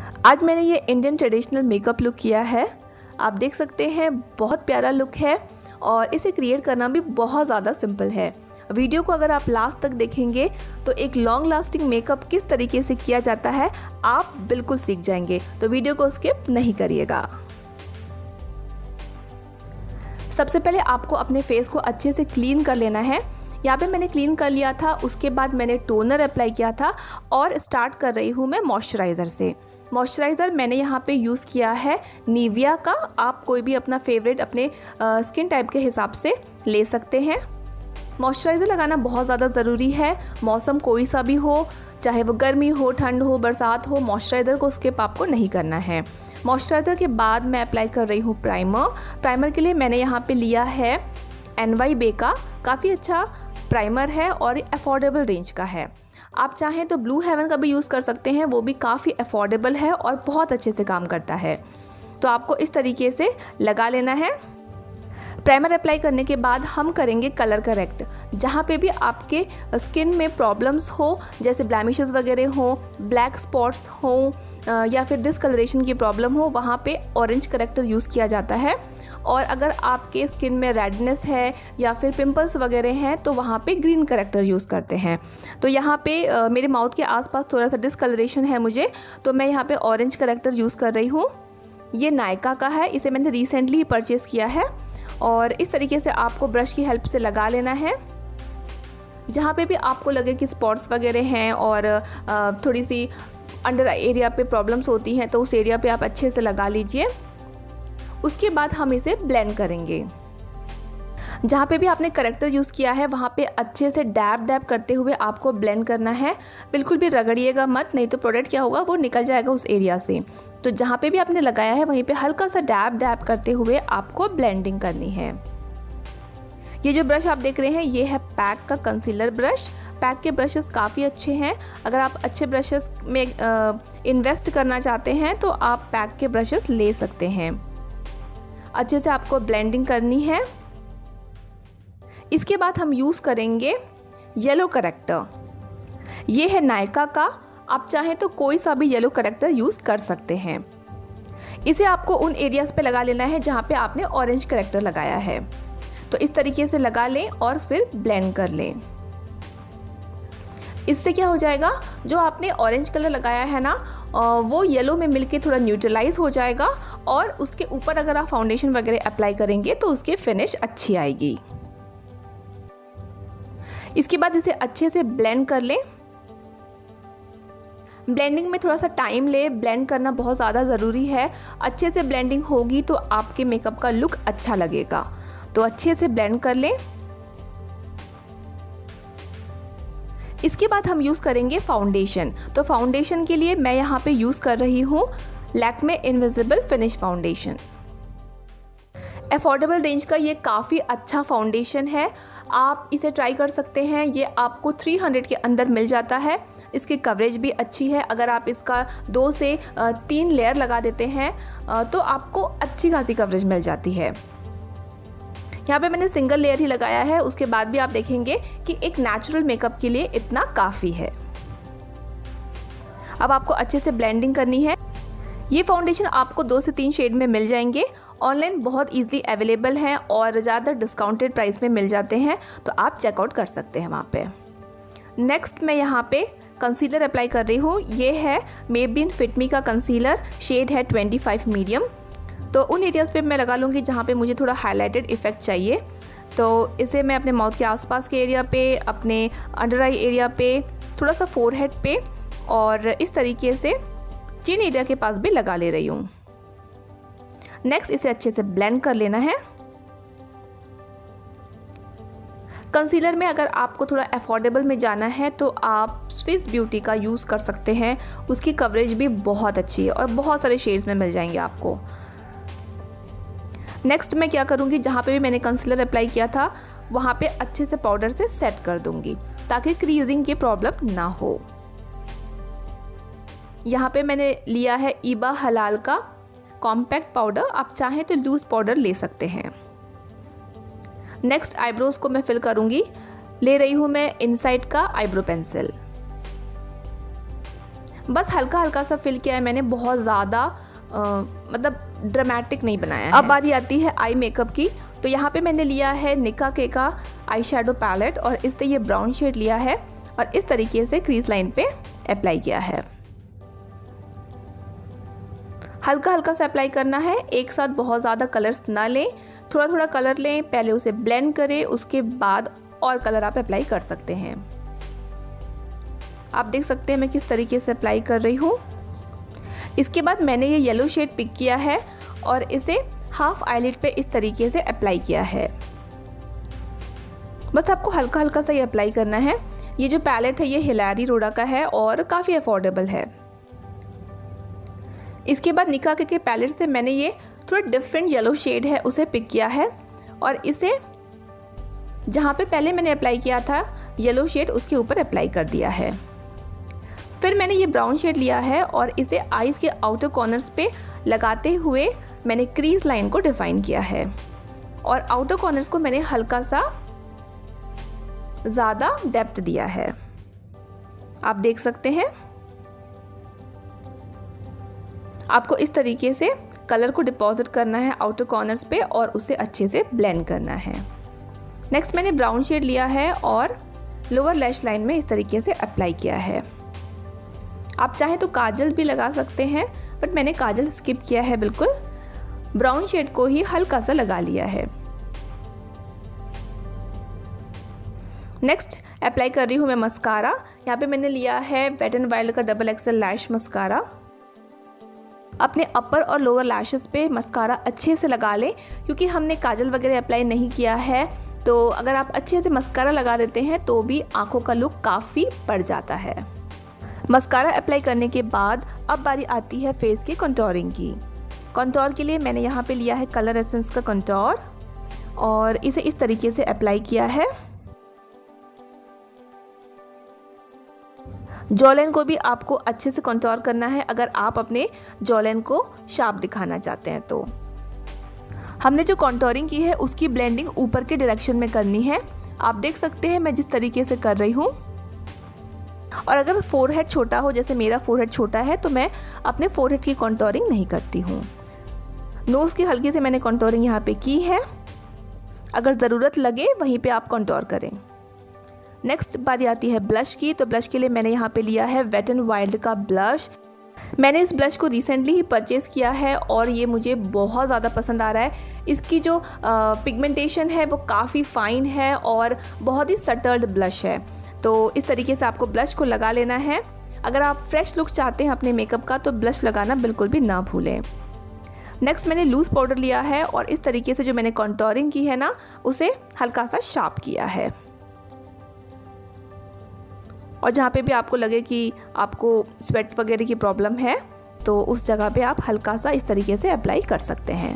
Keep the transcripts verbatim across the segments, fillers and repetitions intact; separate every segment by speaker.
Speaker 1: आज मैंने ये इंडियन ट्रेडिशनल मेकअप लुक किया है। आप देख सकते हैं बहुत प्यारा लुक है और इसे क्रिएट करना भी बहुत ज़्यादा सिंपल है। वीडियो को अगर आप लास्ट तक देखेंगे तो एक लॉन्ग लास्टिंग मेकअप किस तरीके से किया जाता है आप बिल्कुल सीख जाएंगे, तो वीडियो को स्किप नहीं करिएगा। सबसे पहले आपको अपने फेस को अच्छे से क्लीन कर लेना है। यहाँ पे मैंने क्लीन कर लिया था, उसके बाद मैंने टोनर अप्लाई किया था और स्टार्ट कर रही हूँ मैं मॉइस्चराइज़र से। मॉइस्चराइज़र मैंने यहाँ पे यूज़ किया है निविया का। आप कोई भी अपना फेवरेट अपने स्किन टाइप के हिसाब से ले सकते हैं। मॉइस्चराइज़र लगाना बहुत ज़्यादा ज़रूरी है, मौसम कोई सा भी हो, चाहे वो गर्मी हो, ठंड हो, बरसात हो, मॉइस्चराइज़र को स्किप आपको नहीं करना है। मॉइस्चराइज़र के बाद मैं अप्लाई कर रही हूँ प्राइमर। प्राइमर के लिए मैंने यहाँ पे लिया है एन वाई बे का, काफ़ी अच्छा प्राइमर है और अफोर्डेबल रेंज का है। आप चाहें तो ब्लू हेवन का भी यूज़ कर सकते हैं, वो भी काफ़ी अफोर्डेबल है और बहुत अच्छे से काम करता है। तो आपको इस तरीके से लगा लेना है। प्राइमर अप्लाई करने के बाद हम करेंगे कलर करेक्ट। जहाँ पे भी आपके स्किन में प्रॉब्लम्स हो, जैसे ब्लैमिशेस वगैरह हो, ब्लैक स्पॉट्स हो या फिर डिसकलरेशन की प्रॉब्लम हो, वहाँ पे ऑरेंज करेक्टर यूज़ किया जाता है। और अगर आपके स्किन में रेडनेस है या फिर पिंपल्स वगैरह हैं तो वहाँ पे ग्रीन करेक्टर यूज़ करते हैं। तो यहाँ पे आ, मेरे माउथ के आसपास थोड़ा सा डिसकलरेशन है मुझे, तो मैं यहाँ पे ऑरेंज करेक्टर यूज़ कर रही हूँ। ये नायका का है, इसे मैंने रिसेंटली परचेज़ किया है। और इस तरीके से आपको ब्रश की हेल्प से लगा लेना है। जहाँ पे भी आपको लगे कि स्पॉट्स वगैरह हैं और थोड़ी सी अंडर एरिया पे प्रॉब्लम्स होती हैं तो उस एरिया पे आप अच्छे से लगा लीजिए। उसके बाद हम इसे ब्लेंड करेंगे। जहाँ पे भी आपने करेक्टर यूज़ किया है वहाँ पे अच्छे से डैब डैब करते हुए आपको ब्लेंड करना है। बिल्कुल भी रगड़िएगा मत, नहीं तो प्रोडक्ट क्या होगा, वो निकल जाएगा उस एरिया से। तो जहाँ पे भी आपने लगाया है वहीं पे हल्का सा डैब डैब करते हुए आपको ब्लेंडिंग करनी है। ये जो ब्रश आप देख रहे हैं ये है पैक का कंसीलर ब्रश। पैक के ब्रशेस काफ़ी अच्छे हैं। अगर आप अच्छे ब्रशेस में इन्वेस्ट करना चाहते हैं तो आप पैक के ब्रशेस ले सकते हैं। अच्छे से आपको ब्लेंडिंग करनी है। इसके बाद हम यूज़ करेंगे येलो करेक्टर। ये है नायका का, आप चाहें तो कोई सा भी येलो करेक्टर यूज़ कर सकते हैं। इसे आपको उन एरियाज़ पे लगा लेना है जहाँ पे आपने ऑरेंज करेक्टर लगाया है। तो इस तरीके से लगा लें और फिर ब्लेंड कर लें। इससे क्या हो जाएगा, जो आपने ऑरेंज कलर लगाया है ना वो येलो में मिलके थोड़ा न्यूट्रलाइज हो जाएगा और उसके ऊपर अगर आप फाउंडेशन वगैरह अप्लाई करेंगे तो उसकी फिनिश अच्छी आएगी। इसके बाद इसे अच्छे से ब्लेंड कर लें। ब्लेंडिंग में थोड़ा सा टाइम ले, ब्लेंड करना बहुत ज़्यादा ज़रूरी है। अच्छे से ब्लेंडिंग होगी तो आपके मेकअप का लुक अच्छा लगेगा। तो अच्छे से ब्लेंड कर लें। इसके बाद हम यूज़ करेंगे फाउंडेशन। तो फाउंडेशन के लिए मैं यहाँ पे यूज़ कर रही हूँ Lakme invisible finish foundation. Affordable range का ये काफ़ी अच्छा फाउंडेशन है, आप इसे ट्राई कर सकते हैं। ये आपको तीन सौ के अंदर मिल जाता है। इसकी कवरेज भी अच्छी है। अगर आप इसका दो से तीन लेयर लगा देते हैं तो आपको अच्छी खासी कवरेज मिल जाती है। यहाँ पे मैंने सिंगल लेयर ही लगाया है, उसके बाद भी आप देखेंगे कि एक नेचुरल मेकअप के लिए इतना काफ़ी है। अब आपको अच्छे से ब्लेंडिंग करनी है। ये फाउंडेशन आपको दो से तीन शेड में मिल जाएंगे। ऑनलाइन बहुत इजीली अवेलेबल हैं और ज़्यादा डिस्काउंटेड प्राइस में मिल जाते हैं, तो आप चेकआउट कर सकते हैं वहाँ पे। नेक्स्ट मैं यहाँ पे कंसीलर अप्लाई कर रही हूँ। ये है मेबलिन फिट मी का कंसीलर, शेड है ट्वेंटी फाइव मीडियम। तो उन एरियाज़ पे मैं लगा लूँगी जहाँ पे मुझे थोड़ा हाईलाइटेड इफेक्ट चाहिए। तो इसे मैं अपने माउथ के आसपास के एरिया पे, अपने अंडर आई एरिया पे, थोड़ा सा फोरहेड पे और इस तरीके से चिन एरिया के पास भी लगा ले रही हूँ। नेक्स्ट इसे अच्छे से ब्लेंड कर लेना है। कंसीलर में अगर आपको थोड़ा अफोर्डेबल में जाना है तो आप स्विस ब्यूटी का यूज़ कर सकते हैं। उसकी कवरेज भी बहुत अच्छी है और बहुत सारे शेड्स में मिल जाएंगे आपको। नेक्स्ट मैं क्या करूँगी, जहाँ पे भी मैंने कंसीलर अप्लाई किया था वहाँ पे अच्छे से पाउडर से सेट कर दूँगी ताकि क्रीजिंग की प्रॉब्लम ना हो। यहाँ पे मैंने लिया है ईबा हलाल का कॉम्पैक्ट पाउडर, आप चाहें तो लूज पाउडर ले सकते हैं। नेक्स्ट आईब्रोज को मैं फिल करूँगी। ले रही हूँ मैं इनसाइड का आईब्रो पेंसिल। बस हल्का हल्का सा फिल किया है मैंने, बहुत ज़्यादा मतलब ड्रामेटिक नहीं बनाया है। अब बारी आती है आई मेकअप की। तो यहाँ पे मैंने लिया है निका के का आई शेडो पैलेट और इससे ये ब्राउन शेड लिया है और इस तरीके से क्रीज लाइन पे अप्लाई किया है। हल्का हल्का सा अप्लाई करना है, एक साथ बहुत ज़्यादा कलर्स ना लें, थोड़ा थोड़ा कलर लें, पहले उसे ब्लेंड करें, उसके बाद और कलर आप अप्लाई कर सकते हैं। आप देख सकते हैं मैं किस तरीके से अप्लाई कर रही हूँ। इसके बाद मैंने ये येलो शेड पिक किया है और इसे हाफ आईलिड पे इस तरीके से अप्लाई किया है। बस आपको हल्का हल्का सा ये अप्लाई करना है। ये जो पैलेट है ये हिलारी रोडा का है और काफ़ी अफोर्डेबल है। इसके बाद निका के पैलेट से मैंने ये थोड़ा डिफरेंट येलो शेड है उसे पिक किया है और इसे जहाँ पे पहले मैंने अप्लाई किया था येलो शेड उसके ऊपर अप्लाई कर दिया है। फिर मैंने ये ब्राउन शेड लिया है और इसे आईज के आउटर कॉर्नर्स पे लगाते हुए मैंने क्रीज लाइन को डिफाइन किया है और आउटर कॉर्नर्स को मैंने हल्का सा ज़्यादा डेप्थ दिया है। आप देख सकते हैं। आपको इस तरीके से कलर को डिपॉजिट करना है आउटर कॉर्नर्स पे और उसे अच्छे से ब्लेंड करना है। नेक्स्ट मैंने ब्राउन शेड लिया है और लोअर लैश लाइन में इस तरीके से अप्लाई किया है। आप चाहें तो काजल भी लगा सकते हैं बट मैंने काजल स्किप किया है, बिल्कुल ब्राउन शेड को ही हल्का सा लगा लिया है। नेक्स्ट अप्लाई कर रही हूँ मैं मस्कारा। यहाँ पे मैंने लिया है वेट एंड वाइल्ड का डबल एक्सेल लैश मस्कारा। अपने अपर और लोअर लैशेस पे मस्कारा अच्छे से लगा लें क्योंकि हमने काजल वगैरह अप्लाई नहीं किया है, तो अगर आप अच्छे से मस्कारा लगा देते हैं तो भी आंखों का लुक काफ़ी बढ़ जाता है। मस्कारा अप्लाई करने के बाद अब बारी आती है फेस की कंटोरिंग की। कंटोर के लिए मैंने यहाँ पे लिया है कलर एसेंस का कंटोर और इसे इस तरीके से अप्लाई किया है। जॉलाइन को भी आपको अच्छे से कंटोर करना है अगर आप अपने जॉलाइन को शार्प दिखाना चाहते हैं तो। हमने जो कंटोरिंग की है उसकी ब्लेंडिंग ऊपर के डायरेक्शन में करनी है। आप देख सकते हैं मैं जिस तरीके से कर रही हूँ। और अगर फोरहेड छोटा हो, जैसे मेरा फोरहेड छोटा है, तो मैं अपने फोरहेड की कंटोरिंग नहीं करती हूँ। नोज़ की हल्की से मैंने कंटोरिंग यहाँ पे की है, अगर ज़रूरत लगे वहीं पे आप कंटोर करें। नेक्स्ट बारी आती है ब्लश की। तो ब्लश के लिए मैंने यहाँ पे लिया है वेट एंड वाइल्ड का ब्लश। मैंने इस ब्लश को रिसेंटली ही परचेज़ किया है और ये मुझे बहुत ज़्यादा पसंद आ रहा है। इसकी जो पिगमेंटेशन है वो काफ़ी फाइन है और बहुत ही सटल्ड ब्लश है। तो इस तरीके से आपको ब्लश को लगा लेना है। अगर आप फ्रेश लुक चाहते हैं अपने मेकअप का तो ब्लश लगाना बिल्कुल भी ना भूलें। नेक्स्ट मैंने लूज़ पाउडर लिया है और इस तरीके से जो मैंने कंटोरिंग की है ना उसे हल्का सा शार्प किया है। और जहाँ पे भी आपको लगे कि आपको स्वेट वगैरह की प्रॉब्लम है तो उस जगह पे आप हल्का सा इस तरीके से अप्लाई कर सकते हैं।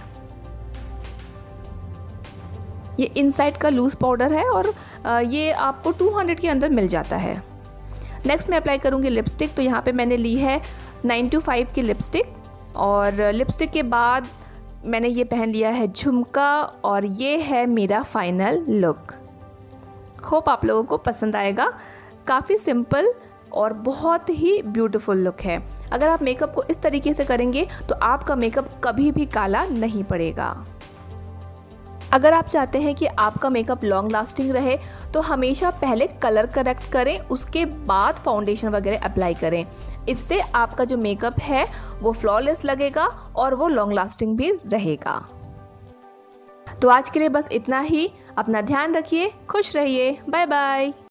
Speaker 1: ये इनसाइड का लूज़ पाउडर है और ये आपको टू हंड्रेड के अंदर मिल जाता है। नेक्स्ट मैं अप्लाई करूँगी लिपस्टिक। तो यहाँ पे मैंने ली है नाइन टू फाइव की लिपस्टिक और लिपस्टिक के बाद मैंने ये पहन लिया है झुमका और ये है मेरा फाइनल लुक। होप आप लोगों को पसंद आएगा। काफ़ी सिंपल और बहुत ही ब्यूटीफुल लुक है। अगर आप मेकअप को इस तरीके से करेंगे तो आपका मेकअप कभी भी काला नहीं पड़ेगा। अगर आप चाहते हैं कि आपका मेकअप लॉन्ग लास्टिंग रहे तो हमेशा पहले कलर करेक्ट करें, उसके बाद फाउंडेशन वगैरह अप्लाई करें। इससे आपका जो मेकअप है वो फ्लॉलेस लगेगा और वो लॉन्ग लास्टिंग भी रहेगा। तो आज के लिए बस इतना ही। अपना ध्यान रखिए, खुश रहिए, बाय बाय।